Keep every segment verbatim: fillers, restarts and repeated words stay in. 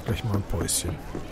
gleich mal ein Päuschen.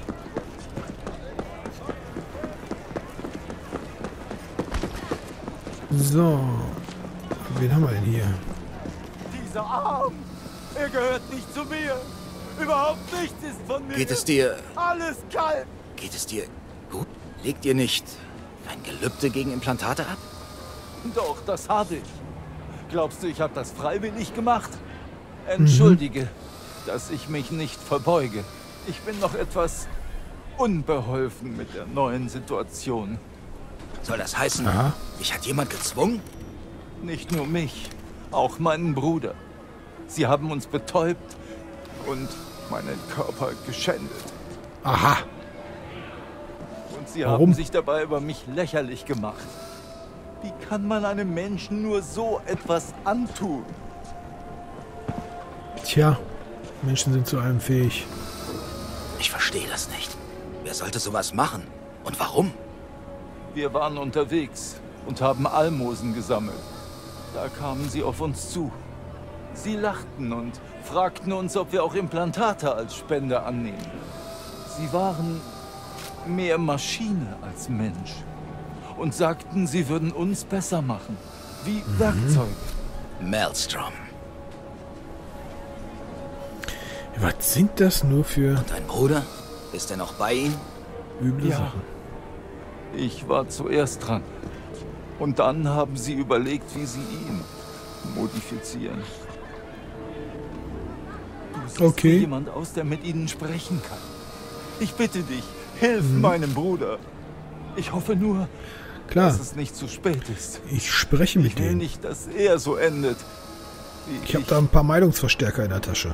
So. Wen haben wir denn hier? Dieser Arm! Er gehört nicht zu mir! Überhaupt nichts ist von mir! Geht es dir... Alles kalt! Geht es dir gut? Legt ihr nicht ein Gelübde gegen Implantate ab? Doch, das habe ich. Glaubst du, ich habe das freiwillig gemacht? Entschuldige, mhm. dass ich mich nicht verbeuge. Ich bin noch etwas unbeholfen mit der neuen Situation. Soll das heißen, Aha. mich hat jemand gezwungen? Nicht nur mich, auch meinen Bruder. Sie haben uns betäubt und meinen Körper geschändet. Aha. Und sie Warum? haben sich dabei über mich lächerlich gemacht. Wie kann man einem Menschen nur so etwas antun? Tja, Menschen sind zu allem fähig. Ich verstehe das nicht. Wer sollte sowas machen? Und warum? Wir waren unterwegs und haben Almosen gesammelt. Da kamen sie auf uns zu. Sie lachten und fragten uns, ob wir auch Implantate als Spende annehmen. Sie waren mehr Maschine als Mensch und sagten, sie würden uns besser machen, wie mhm. Werkzeuge. Maelstrom. Was sind das nur für Und dein Bruder? Ist er noch bei ihm? üble Ja. Sachen? Ich war zuerst dran. Und dann haben sie überlegt, wie sie ihn modifizieren. Du siehst Okay. wie jemand aus, der mit ihnen sprechen kann. Ich bitte dich, hilf Mhm. meinem Bruder. Ich hoffe nur, Klar, dass es nicht zu spät ist. ich spreche mit Ich will denen. nicht, dass er so endet. Wie Ich habe da ein paar Meinungsverstärker in der Tasche.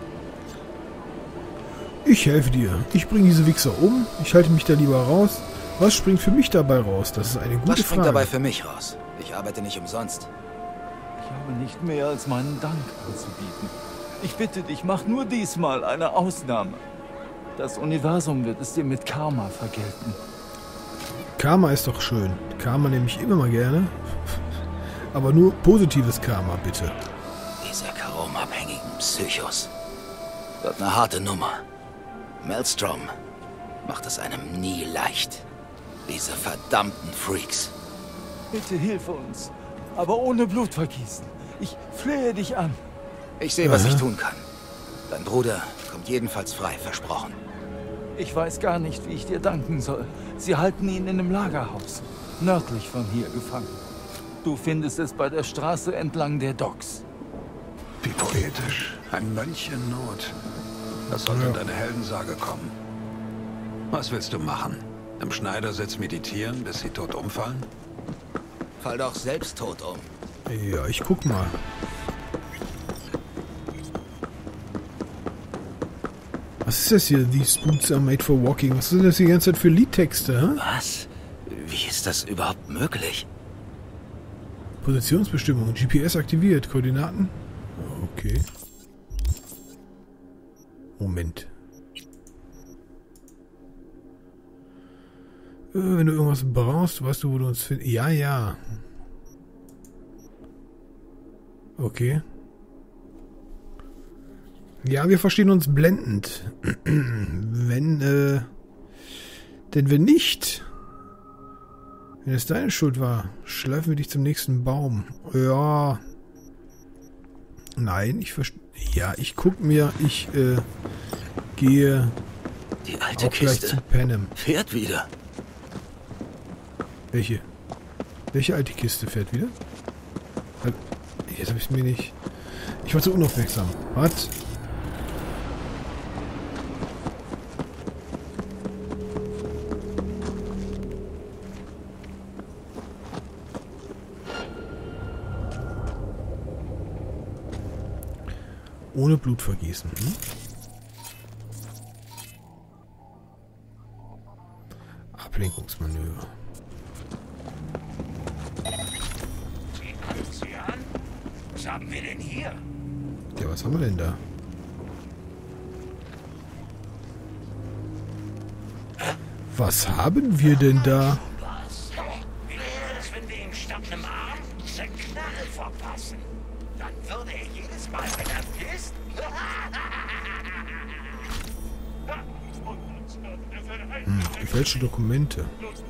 Ich helfe dir. Ich bringe diese Wichser um. Ich halte mich da lieber raus. Was springt für mich dabei raus? Das ist eine gute Was springt Frage. dabei für mich raus? Ich arbeite nicht umsonst. Ich habe nicht mehr als meinen Dank anzubieten. Ich bitte dich, mach nur diesmal eine Ausnahme. Das Universum wird es dir mit Karma vergelten. Karma ist doch schön. Karma nehme ich immer mal gerne. Aber nur positives Karma, bitte. Diese karomabhängigen Psychos. Wird eine harte Nummer. Maelstrom macht es einem nie leicht. Diese verdammten Freaks. Bitte hilf uns, aber ohne Blutvergießen. Ich flehe dich an. Ich sehe, was Aha. ich tun kann. Dein Bruder kommt jedenfalls frei, versprochen. Ich weiß gar nicht, wie ich dir danken soll. Sie halten ihn in einem Lagerhaus, nördlich von hier gefangen. Du findest es bei der Straße entlang der Docks. Wie poetisch. Ein Mönch in Not. Das sollte in deine Heldensage kommen. Was willst du machen? Im Schneidersitz meditieren, bis sie tot umfallen? Fall doch selbst tot um. Ja, ich guck mal. Was ist das hier? These boots are made for walking. Was sind das die ganze Zeit für Liedtexte? Hä? Was? Wie ist das überhaupt möglich? Positionsbestimmung. G P S aktiviert. Koordinaten. Okay. Moment. Äh, wenn du irgendwas brauchst, weißt du, wo du uns findest. Ja, ja. Okay. Ja, wir verstehen uns blendend. Wenn, äh... Denn wenn nicht... Wenn es deine Schuld war, schleifen wir dich zum nächsten Baum. Ja... Nein, ich verstehe... Ja, ich guck mir... Ich, äh... Gehe... Die alte auch gleich zu Kiste Panem. fährt wieder. Welche? Welche alte Kiste fährt wieder? Jetzt habe ich mir nicht... Ich war zu unaufmerksam. Was? Ohne Blutvergießen. Hm? Ablenkungsmanöver. Was haben wir denn hier? Ja, was haben wir denn da? Was haben wir denn da? Was? Wie wäre es, wenn wir ihm statt einem Arm seinen Knarre verpassen? Dann würde er jedes Mal, wenn er pisst... Hm, gefälschte Dokumente.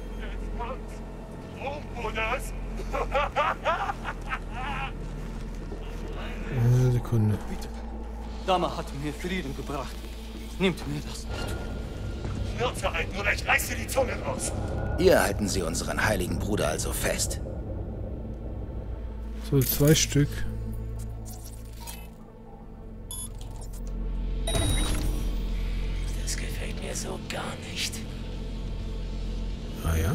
Eine Sekunde. Dama hat mir Frieden gebracht. Nimmt mir das nicht. Schnauze halten oder ich reiß dir die Zunge raus. Hier halten Sie unseren heiligen Bruder also fest. So, zwei Stück. Das gefällt mir so gar nicht. Ah ja.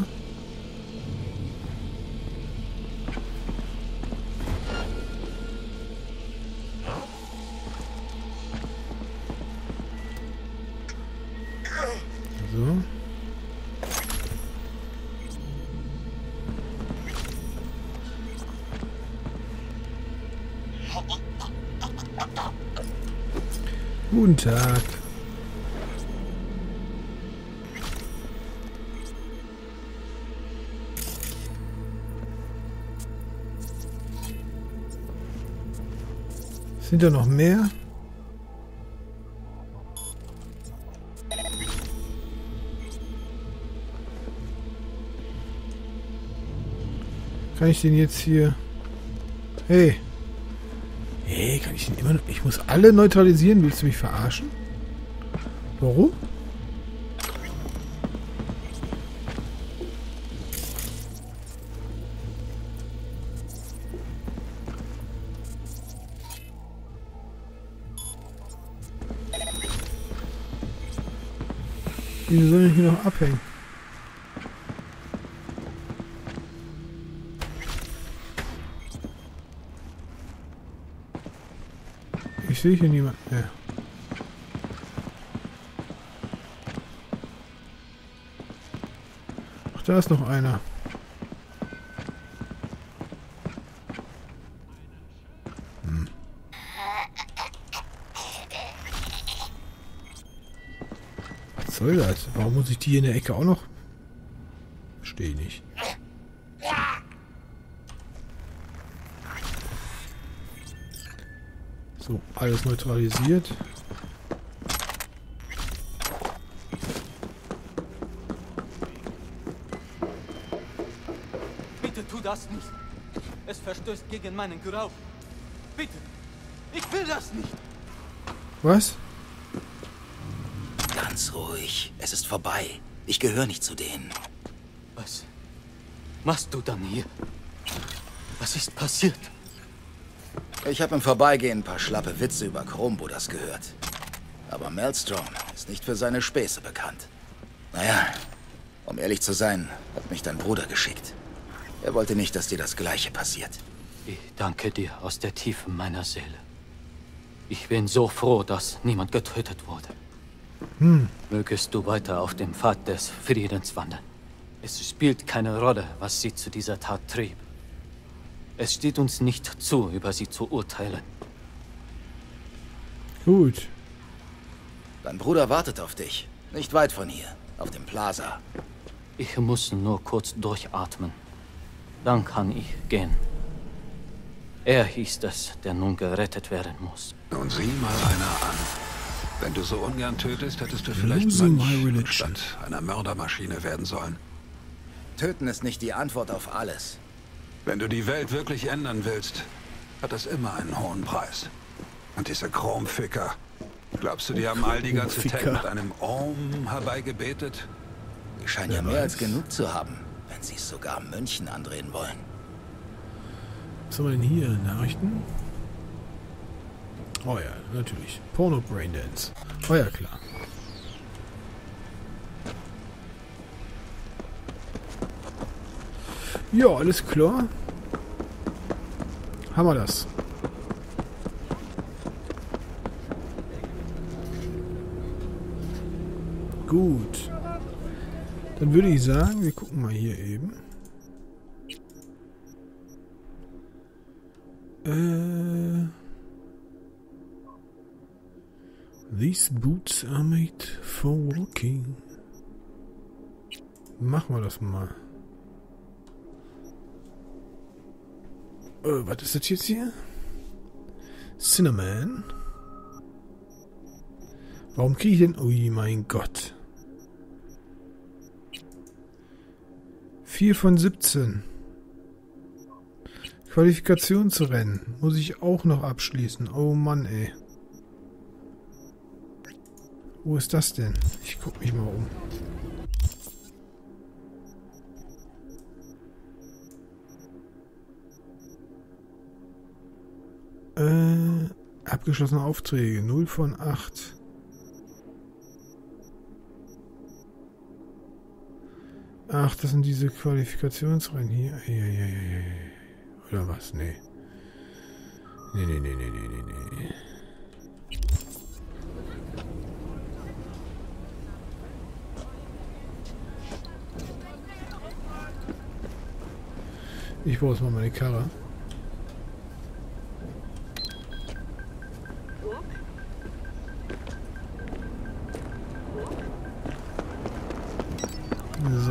So. Guten Tag. Sind da noch mehr? Kann ich den jetzt hier... Hey. Hey, kann ich den immer noch... Ich muss alle neutralisieren. Willst du mich verarschen? Warum? Wieso soll ich hier noch abhängen? Ich sehe hier niemanden mehr. Ach, da ist noch einer. Hm. Was soll das? Warum muss ich die hier in der Ecke auch noch? Verstehe ich nicht. So, alles neutralisiert. Bitte tu das nicht. Es verstößt gegen meinen Glauben. Bitte. Ich will das nicht. Was? Ganz ruhig. Es ist vorbei. Ich gehöre nicht zu denen. Was machst du dann hier? Was ist passiert? Ich habe im Vorbeigehen ein paar schlappe Witze über Chrombudders gehört. Aber Maelstrom ist nicht für seine Späße bekannt. Naja, um ehrlich zu sein, hat mich dein Bruder geschickt. Er wollte nicht, dass dir das Gleiche passiert. Ich danke dir aus der Tiefe meiner Seele. Ich bin so froh, dass niemand getötet wurde. Hm. Mögest du weiter auf dem Pfad des Friedens wandern. Es spielt keine Rolle, was sie zu dieser Tat trieb. Es steht uns nicht zu, über sie zu urteilen. Gut. Dein Bruder wartet auf dich. Nicht weit von hier, auf dem Plaza. Ich muss nur kurz durchatmen. Dann kann ich gehen. Er ist es, der nun gerettet werden muss. Nun sieh mal einer an. Wenn du so ungern tötest, hättest du vielleicht Losing my Mönch religion. statt einer Mördermaschine werden sollen. Töten ist nicht die Antwort auf alles. Wenn du die Welt wirklich ändern willst, hat das immer einen hohen Preis. Und diese Chromficker. Glaubst du, die haben all die ganze Tag Chromficker. mit einem Om herbeigebetet? Die scheinen ja mehr als genug zu haben, wenn sie es sogar Mönchen andrehen wollen. Was haben wir denn hier? Nachrichten? Oh ja, natürlich. Porno Braindance. Oh ja, klar. Ja, alles klar. Haben wir das. Gut. Dann würde ich sagen, wir gucken mal hier eben. Äh... These boots are made for walking. Machen wir das mal. Äh, was ist das jetzt hier? Cinnamon. Warum kriege ich denn... Ui, mein Gott. vier von siebzehn. Qualifikationsrennen. Muss ich auch noch abschließen. Oh Mann, ey. Wo ist das denn? Ich guck mich mal um. Äh, abgeschlossene Aufträge. null von acht. Ach, das sind diese Qualifikationsrennen hier. Ja, ja, ja, ja, ja. Oder was? Nee. Nee, nee, nee, nee, nee, nee, nee. Ich brauche jetzt mal meine Karre. So.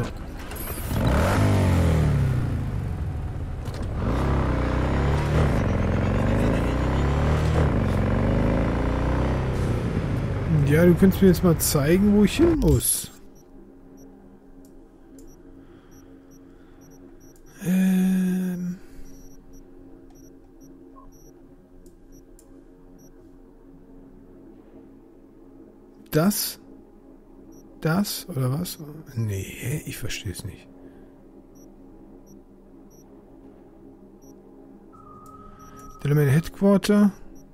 Ja, du könntest mir jetzt mal zeigen, wo ich hin muss. Ähm. Das? Das? Oder was? Nee, ich verstehe es nicht. Delamain Headquarter.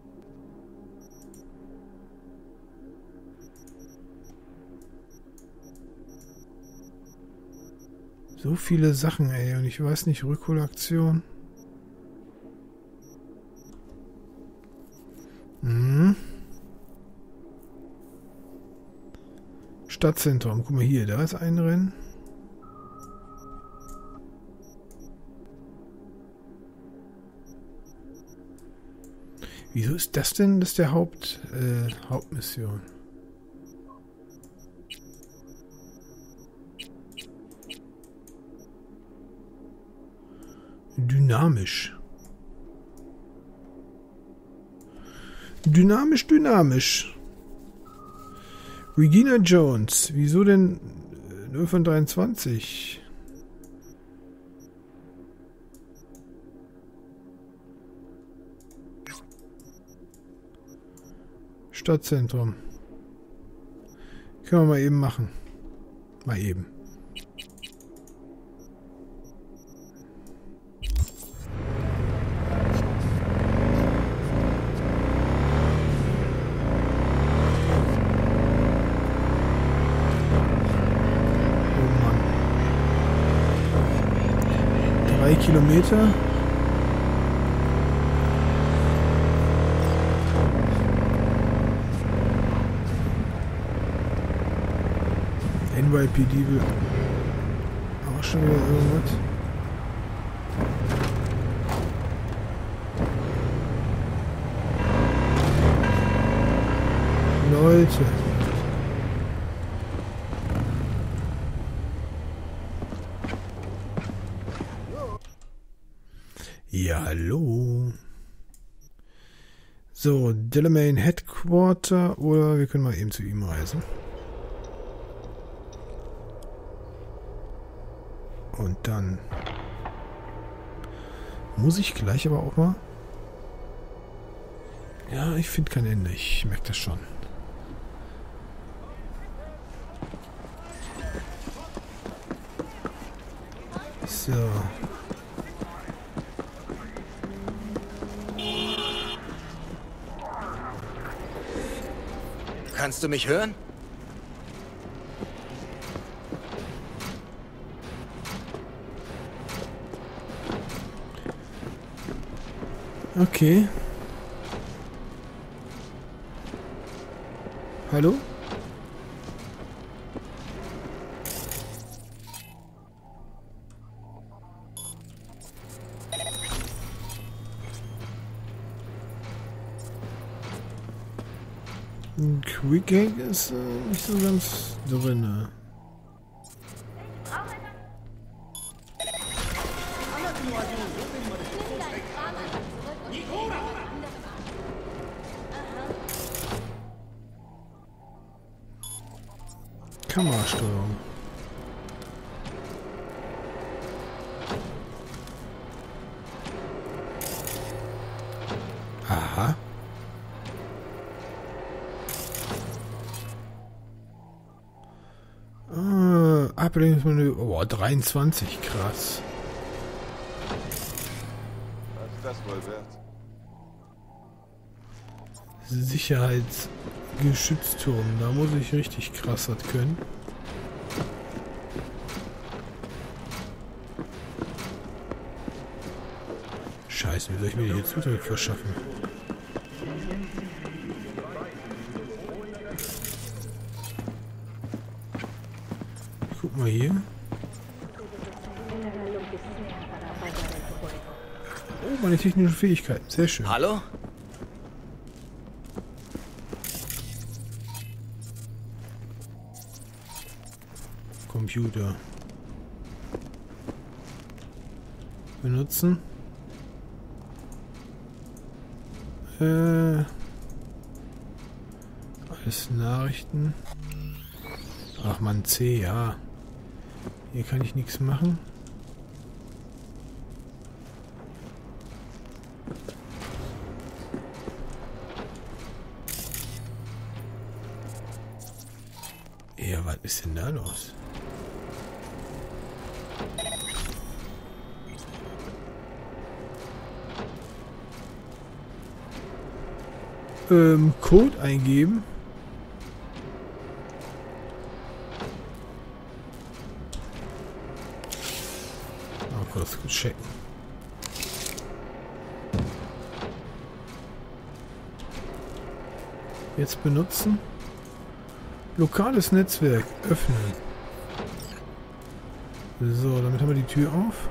So viele Sachen, ey, und ich weiß nicht, Rückholaktion. Mhm. Stadtzentrum, guck mal hier, da ist ein Rennen. Wieso ist das denn, das ist der Haupt, äh, Hauptmission? Dynamisch. Dynamisch, dynamisch. Regina Jones. Wieso denn null von dreiundzwanzig? Stadtzentrum. Können wir mal eben machen. Mal eben. Kilometer. N Y P D will auch schon wieder irgendwas. Leute. Ja, hallo. So, Delamain Headquarter oder wir können mal eben zu ihm reisen. Und dann muss ich gleich aber auch mal... Ja, ich finde kein Ende. Ich merke das schon. So. Kannst du mich hören? Okay. Hallo? Quick Hack ist äh, nicht so ganz drin. Kamerasteuerung. Ablenkungsmanöver. Oh, dreiundzwanzig. Krass. Was ist das wohl wert? Sicherheitsgeschützturm. Da muss ich richtig krass was können. Scheiße, wie soll ich mir hier Zutritt verschaffen? Guck mal hier. Oh, meine technischen Fähigkeiten. Sehr schön. Hallo? Computer. Benutzen. Äh. Alles Nachrichten. Ach man, C, ja. Hier kann ich nichts machen. Ja, was ist denn da los? Ähm, Code eingeben. Mal kurz checken. Jetzt benutzen. Lokales Netzwerk öffnen. So, damit haben wir die Tür auf.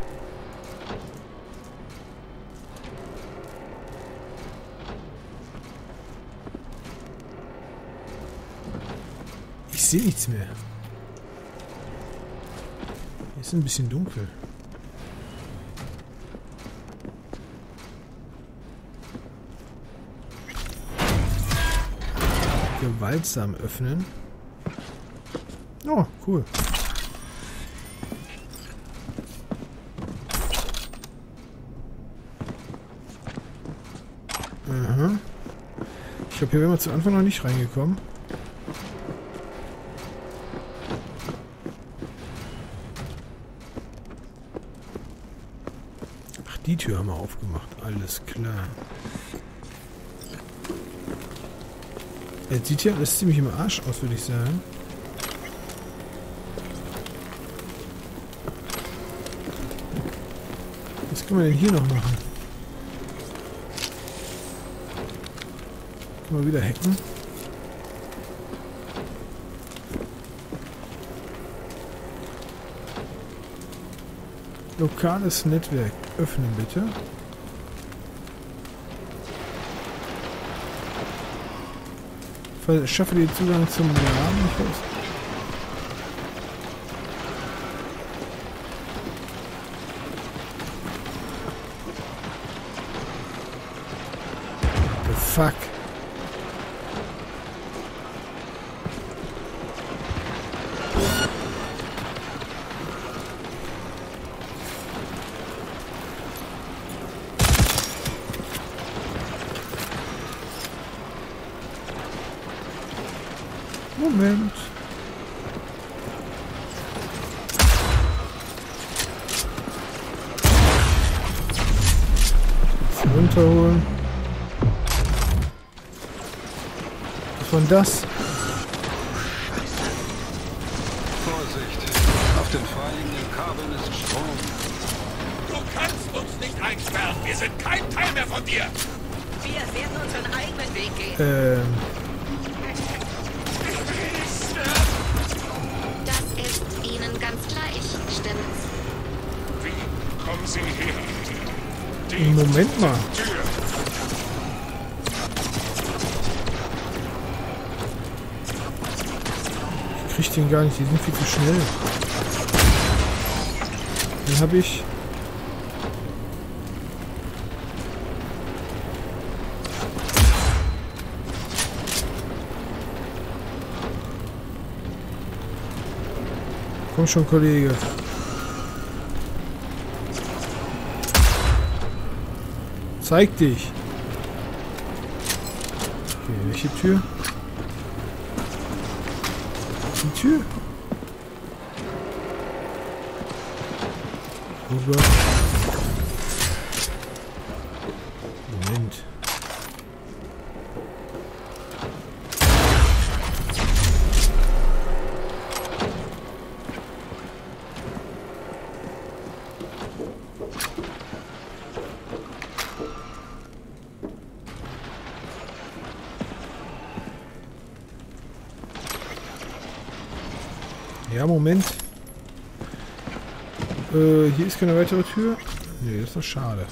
Ich sehe nichts mehr. Hier ist ein bisschen dunkel. Gewaltsam öffnen. Oh, cool. Aha. Ich glaube, hier wären wir zu Anfang noch nicht reingekommen. Ach, die Tür haben wir aufgemacht. Alles klar. Jetzt sieht ja alles ziemlich im Arsch aus, würde ich sagen. Was können wir denn hier noch machen? Können wir wieder hacken? Lokales Netzwerk. Öffnen bitte. Schaffe den Zugang zum Laden. Ich weiß. The fuck. Moment. Jetzt runterholen. Was war denn das? Vorsicht! Auf den freiliegenden Kabeln ist Strom. Du kannst uns nicht einsperren. Wir sind kein Teil mehr von dir. Wir werden unseren eigenen Weg gehen. Ähm. Ganz gleich, stimmt's? Wie kommen Sie her? Die Moment mal. Tür. Ich krieg den gar nicht, die sind viel zu schnell. Den habe ich. Komm schon, Kollege. Zeig dich. Okay, welche Tür? Die Tür? Oh Gott. Moment. Ja, Moment. Äh, hier ist keine weitere Tür. Nee, das ist doch schade.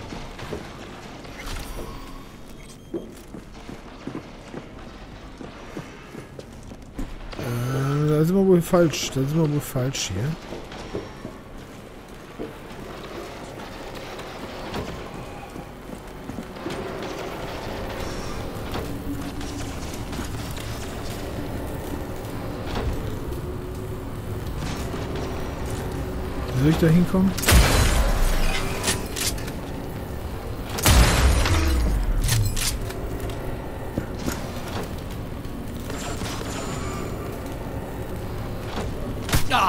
Äh, da sind wir wohl falsch. Da sind wir wohl falsch hier. Wie soll ich da hinkommen? Ah.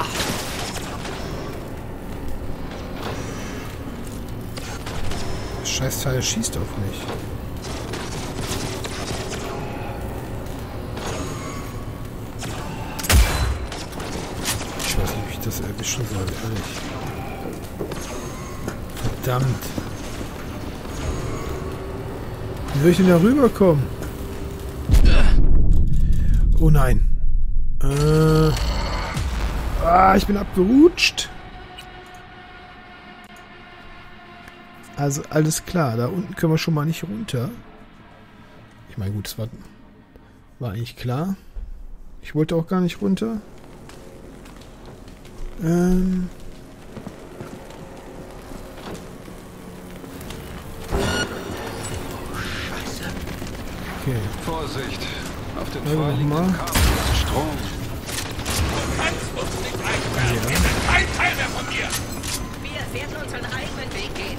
Das Scheißteil schießt auf mich. Ich weiß nicht, wie ich das erwischen soll, ehrlich. Verdammt. Wie soll ich denn da rüberkommen? Oh nein. Äh. Ah, ich bin abgerutscht. Also alles klar. Da unten können wir schon mal nicht runter. Ich meine, gut, das war, war eigentlich klar. Ich wollte auch gar nicht runter. Ähm. Okay. Vorsicht! Auf den Also vorliegenden nochmal. Kabel ist Strom. Du kannst uns nicht einsperren. Wir sind kein Teil mehr von dir. Wir werden unseren eigenen Weg gehen.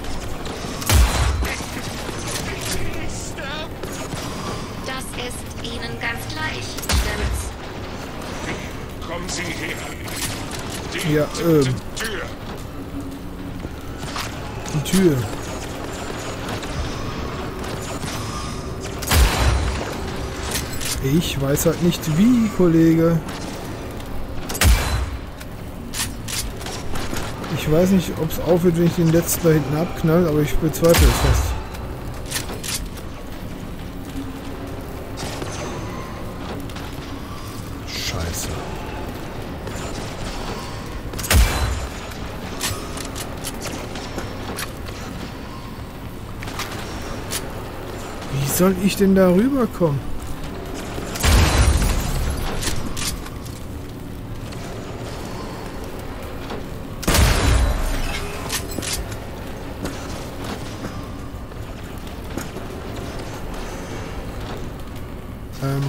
Das ist Ihnen ganz gleich, stimmt's? Kommen Sie her. Die Ja, ähm. Tür. Die Tür. Ich weiß halt nicht wie, Kollege. Ich weiß nicht, ob es aufhört, wenn ich den letzten da hinten abknall, aber ich bezweifle es fast. Scheiße. Wie soll ich denn da rüberkommen? Ähm.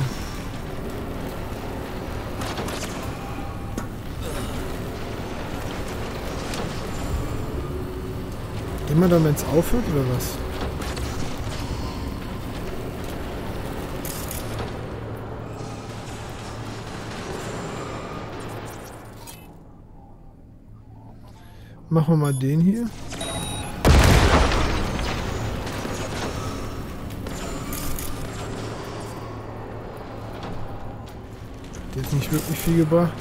Immer dann, wenn es aufhört, oder was? Machen wir mal den hier. Der hat nicht wirklich viel gebracht.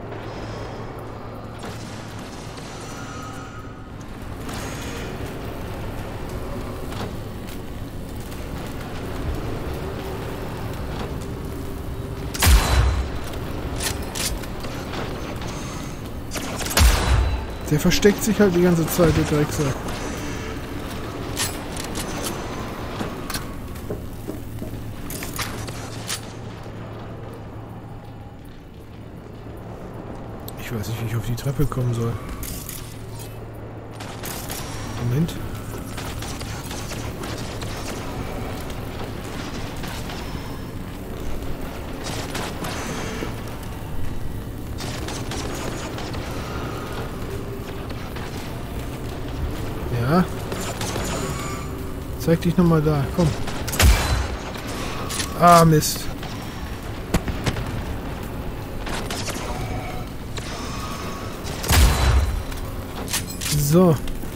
Der versteckt sich halt die ganze Zeit, der Drecksack. Ich weiß nicht, wie ich auf die Treppe kommen soll. Moment. Ja. Zeig dich nochmal da. Komm. Ah, Mist. So.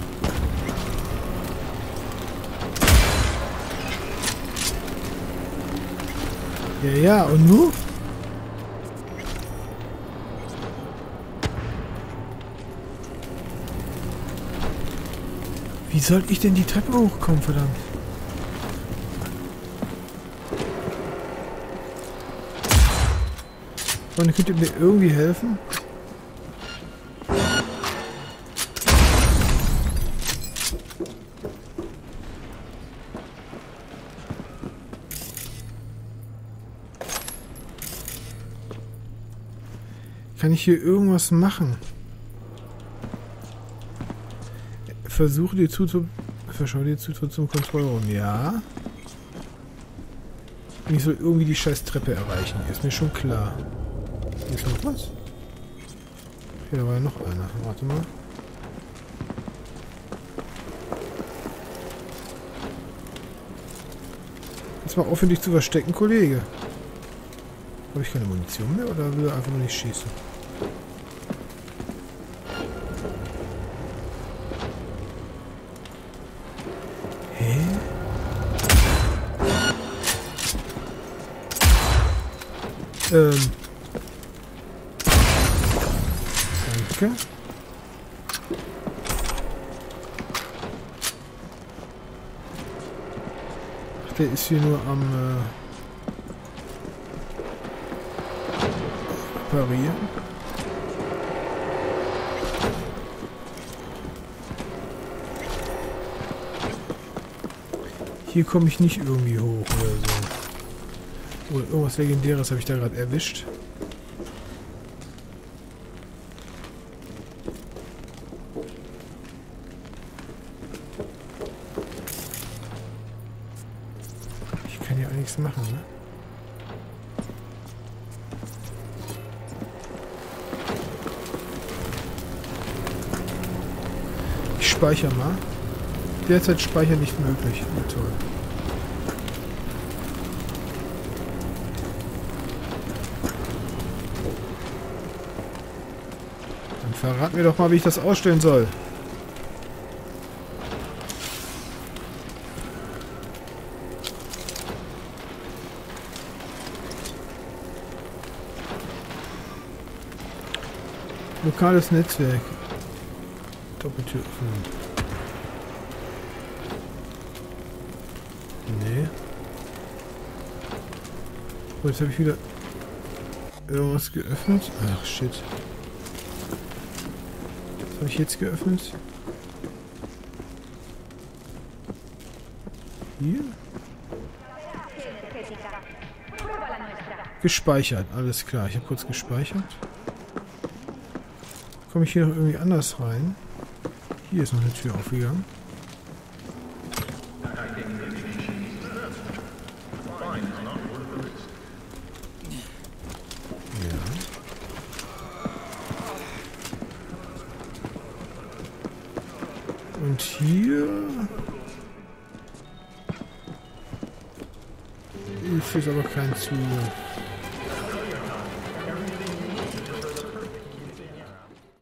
Ja, ja, und nu? Wie soll ich denn die Treppe hochkommen, verdammt? Freunde, könnt ihr mir irgendwie helfen? Kann ich hier irgendwas machen? Versuche die Zutritt... Verschaue die Zutritt zum Kontrollraum. Ja. Und ich soll irgendwie die scheiß Treppe erreichen. Ist mir schon klar. Hier ist noch was? Okay, da war ja noch einer. Warte mal. Jetzt mal aufhören, dich zu verstecken, Kollege. Habe ich keine Munition mehr oder will er einfach nur nicht schießen? Hä? Ähm. Danke. Ach, der ist hier nur am äh, reparieren. Hier komme ich nicht irgendwie hoch oder so. Oder irgendwas Legendäres habe ich da gerade erwischt. Ich kann ja auch nichts machen, ne? Ich speichere mal. Derzeit Speicher nicht möglich. Na toll. Dann verrat mir doch mal, wie ich das ausstellen soll. Lokales Netzwerk. Doppeltür öffnen. Nee. Oh, jetzt habe ich wieder irgendwas geöffnet. Ach, shit. Was habe ich jetzt geöffnet? Hier? Gespeichert, alles klar. Ich habe kurz gespeichert. Komme ich hier noch irgendwie anders rein? Hier ist noch eine Tür aufgegangen. Und hier ist jetzt aber kein Zugriff.